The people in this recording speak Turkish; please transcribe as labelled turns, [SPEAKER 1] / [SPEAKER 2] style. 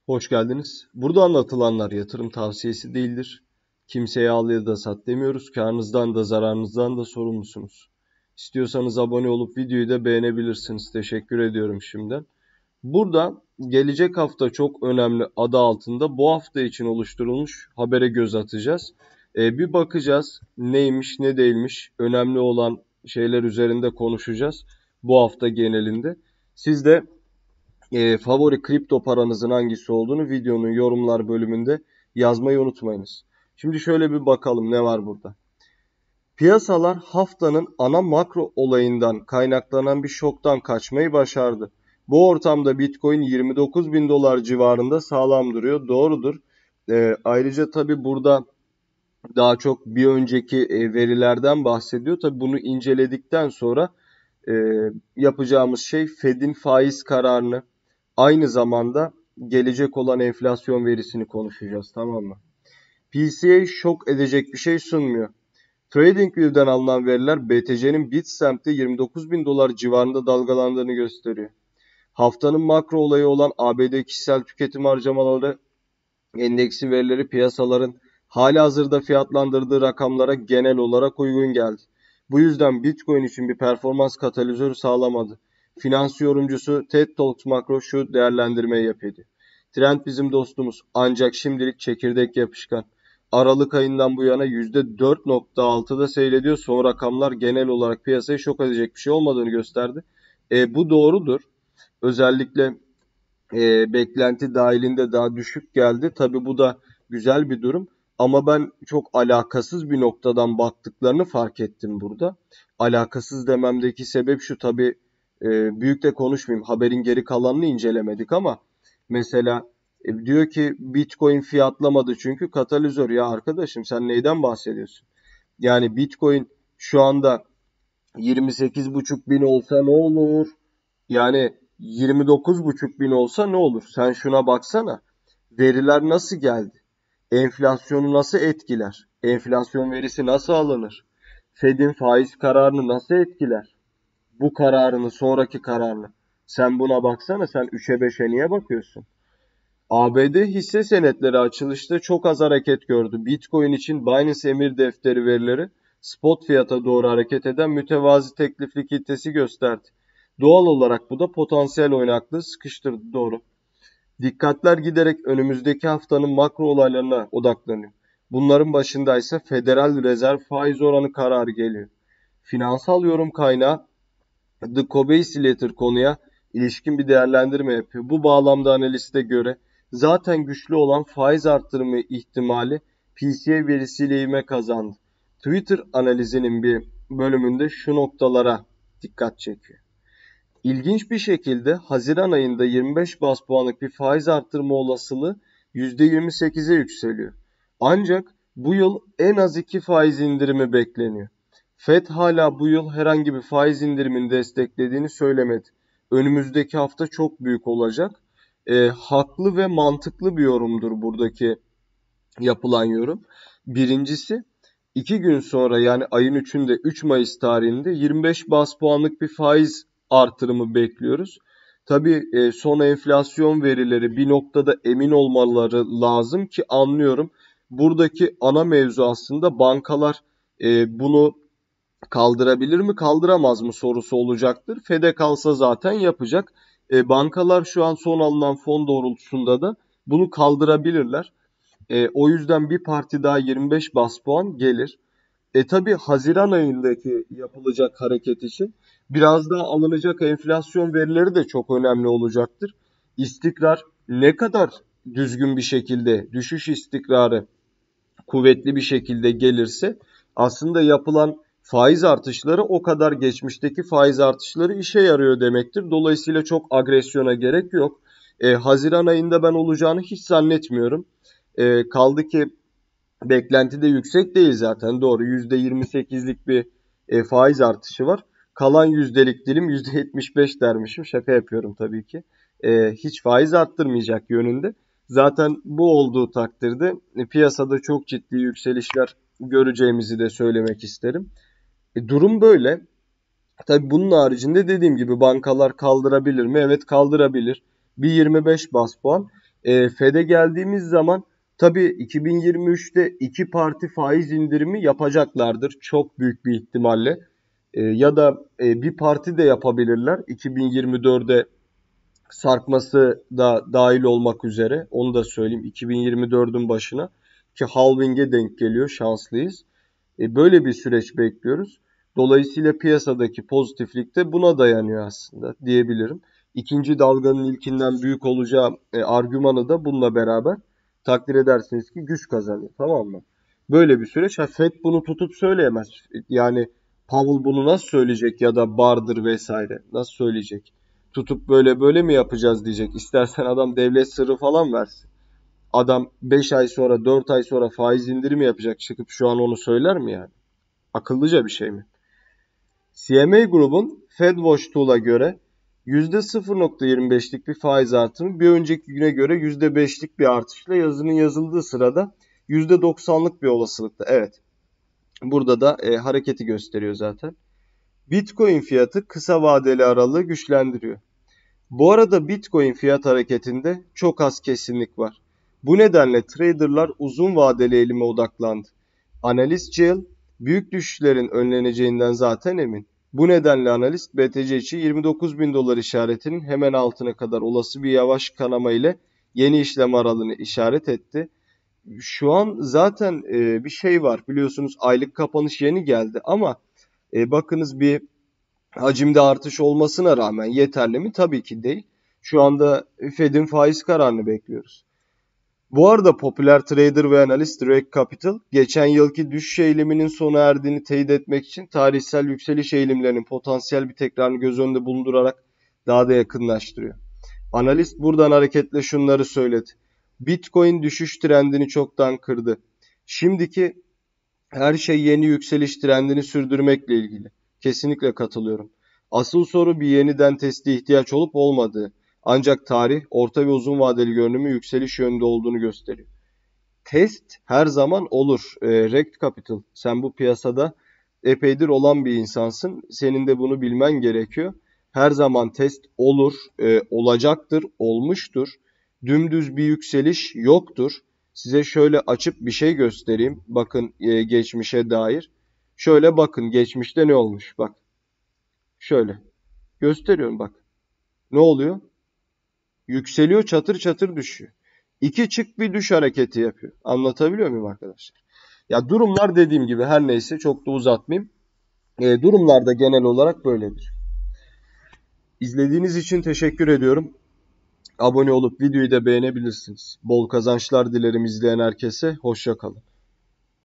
[SPEAKER 1] Hoş geldiniz. Burada anlatılanlar yatırım tavsiyesi değildir. Kimseye al ya da sat demiyoruz. Karınızdan da zararınızdan da sorumlusunuz. İstiyorsanız abone olup videoyu da beğenebilirsiniz. Teşekkür ediyorum şimdiden. Burada gelecek hafta çok önemli adı altında bu hafta için oluşturulmuş habere göz atacağız. Bir bakacağız neymiş ne değilmiş, önemli olan şeyler üzerinde konuşacağız bu hafta genelinde. Siz de favori kripto paranızın hangisi olduğunu videonun yorumlar bölümünde yazmayı unutmayınız. Şimdi şöyle bir bakalım ne var burada. Piyasalar haftanın ana makro olayından kaynaklanan bir şoktan kaçmayı başardı. Bu ortamda Bitcoin 29 bin dolar civarında sağlam duruyor. Doğrudur. Ayrıca tabii burada daha çok bir önceki verilerden bahsediyor. Tabii bunu inceledikten sonra e, yapacağımız şey Fed'in faiz kararını, aynı zamanda gelecek olan enflasyon verisini konuşacağız, tamam mı? PCA şok edecek bir şey sunmuyor. TradingView'den alınan veriler BTC'nin Bitstam'te 29 bin dolar civarında dalgalandığını gösteriyor. Haftanın makro olayı olan ABD kişisel tüketim harcamaları endeksi verileri piyasaların halihazırda fiyatlandırdığı rakamlara genel olarak uygun geldi. Bu yüzden Bitcoin için bir performans katalizörü sağlamadı. Finans yorumcusu Ted Talks Makro şu değerlendirmeyi yapıyordu. Trend bizim dostumuz ancak şimdilik çekirdek yapışkan. Aralık ayından bu yana %4.6'da seyrediyor. Son rakamlar genel olarak piyasayı şok edecek bir şey olmadığını gösterdi. Bu doğrudur. Özellikle beklenti dahilinde daha düşük geldi. Tabii bu da güzel bir durum. Ama ben çok alakasız bir noktadan baktıklarını fark ettim burada. Alakasız dememdeki sebep şu, tabii büyük de konuşmayayım. Haberin geri kalanını incelemedik ama mesela diyor ki Bitcoin fiyatlamadı çünkü katalizör. Ya arkadaşım sen neyden bahsediyorsun? Yani Bitcoin şu anda 28,5 bin olsa ne olur? Yani 29,5 bin olsa ne olur? Sen şuna baksana. Veriler nasıl geldi? Enflasyonu nasıl etkiler? Enflasyon verisi nasıl alınır? Fed'in faiz kararını nasıl etkiler? Bu kararını, sonraki kararını. Sen buna baksana, sen 3'e 5'e niye bakıyorsun? ABD hisse senetleri açılışta çok az hareket gördü. Bitcoin için Binance emir defteri verileri spot fiyata doğru hareket eden mütevazi teklifli kitlesi gösterdi. Doğal olarak bu da potansiyel oynaklığı sıkıştırdı, doğru. Dikkatler giderek önümüzdeki haftanın makro olaylarına odaklanıyor. Bunların başında ise Federal Rezerv faiz oranı kararı geliyor. Finansal yorum kaynağı The Kobeissi Letter konuya ilişkin bir değerlendirme yapıyor. Bu bağlamda analiste göre zaten güçlü olan faiz artırımı ihtimali PCA verisiyle ivme kazandı. Twitter analizinin bir bölümünde şu noktalara dikkat çekiyor. İlginç bir şekilde Haziran ayında 25 bas puanlık bir faiz artırma olasılığı %28'e yükseliyor. Ancak bu yıl en az 2 faiz indirimi bekleniyor. Fed hala bu yıl herhangi bir faiz indirimini desteklediğini söylemedi. Önümüzdeki hafta çok büyük olacak. Haklı ve mantıklı bir yorumdur buradaki yapılan yorum. Birincisi, 2 gün sonra yani ayın 3'ünde 3 Mayıs tarihinde 25 bas puanlık bir faiz artırımı bekliyoruz. Tabii son enflasyon verileri bir noktada emin olmaları lazım ki anlıyorum. Buradaki ana mevzu aslında bankalar bunu kaldırabilir mi kaldıramaz mı sorusu olacaktır. Fed'e kalsa zaten yapacak. Bankalar şu an son alınan fon doğrultusunda da bunu kaldırabilirler. O yüzden bir parti daha 25 bas puan gelir. Tabii Haziran ayındaki yapılacak hareket için biraz daha alınacak enflasyon verileri de çok önemli olacaktır. İstikrar ne kadar düzgün bir şekilde, düşüş istikrarı kuvvetli bir şekilde gelirse aslında yapılan faiz artışları o kadar geçmişteki faiz artışları işe yarıyor demektir. Dolayısıyla çok agresyona gerek yok. Haziran ayında ben olacağını hiç zannetmiyorum. Kaldı ki beklenti de yüksek değil zaten, doğru. %28'lik bir faiz artışı var. Kalan yüzdelik dilim %75 dermişim. Şaka yapıyorum tabii ki. Hiç faiz arttırmayacak yönünde. Zaten bu olduğu takdirde piyasada çok ciddi yükselişler göreceğimizi de söylemek isterim. Durum böyle. Tabii bunun haricinde dediğim gibi bankalar kaldırabilir mi? Evet, kaldırabilir. Bir 25 bas puan. Fed'e geldiğimiz zaman tabii 2023'te iki parti faiz indirimi yapacaklardır çok büyük bir ihtimalle. Ya da bir parti de yapabilirler 2024'e sarkması da dahil olmak üzere. Onu da söyleyeyim 2024'ün başına ki halving'e denk geliyor, şanslıyız. Böyle bir süreç bekliyoruz. Dolayısıyla piyasadaki pozitiflik de buna dayanıyor aslında diyebilirim. İkinci dalganın ilkinden büyük olacağı argümanı da bununla beraber takdir edersiniz ki güç kazanıyor. Tamam mı? Böyle bir süreç. Fed bunu tutup söyleyemez. Yani Powell bunu nasıl söyleyecek ya da Bardır vesaire nasıl söyleyecek? Tutup böyle böyle mi yapacağız diyecek. İstersen adam devlet sırrı falan versin. Adam 5 ay sonra 4 ay sonra faiz indirimi yapacak çıkıp şu an onu söyler mi yani? Akıllıca bir şey mi? CMA grubun FedWatch Tool'a göre %0.25'lik bir faiz artımı bir önceki güne göre %5'lik bir artışla yazının yazıldığı sırada %90'lık bir olasılıkta. Evet. Burada da hareketi gösteriyor zaten. Bitcoin fiyatı kısa vadeli aralığı güçlendiriyor. Bu arada Bitcoin fiyat hareketinde çok az kesinlik var. Bu nedenle traderlar uzun vadeli eğilime odaklandı. Analist Jill, büyük düşüşlerin önleneceğinden zaten emin. Bu nedenle analist BTC için 29 bin dolar işaretinin hemen altına kadar olası bir yavaş kanama ile yeni işlem aralığını işaret etti. Şu an zaten bir şey var biliyorsunuz, aylık kapanış yeni geldi ama bakınız bir hacimde artış olmasına rağmen yeterli mi? Tabii ki değil. Şu anda Fed'in faiz kararını bekliyoruz. Bu arada popüler trader ve analist Direct Capital, geçen yılki düşüş eğiliminin sona erdiğini teyit etmek için tarihsel yükseliş eğilimlerinin potansiyel bir tekrarını göz önünde bulundurarak daha da yakınlaştırıyor. Analist buradan hareketle şunları söyledi. Bitcoin düşüş trendini çoktan kırdı. Şimdiki her şey yeni yükseliş trendini sürdürmekle ilgili. Kesinlikle katılıyorum. Asıl soru bir yeniden teste ihtiyaç olup olmadığı. Ancak tarih orta ve uzun vadeli görünümü yükseliş yönünde olduğunu gösteriyor. Test her zaman olur. Rekt Capital, sen bu piyasada epeydir olan bir insansın. Senin de bunu bilmen gerekiyor. Her zaman test olur, olacaktır, olmuştur. Dümdüz bir yükseliş yoktur. Size şöyle açıp bir şey göstereyim. Bakın geçmişe dair. Şöyle bakın geçmişte ne olmuş. Bak şöyle gösteriyorum bak. Ne oluyor? Yükseliyor, çatır çatır düşüyor. İki çık bir düş hareketi yapıyor. Anlatabiliyor muyum arkadaşlar? Ya durumlar dediğim gibi her neyse çok da uzatmayayım. Durumlar da genel olarak böyledir. İzlediğiniz için teşekkür ediyorum. Abone olup videoyu da beğenebilirsiniz. Bol kazançlar dilerim izleyen herkese. Hoşça kalın.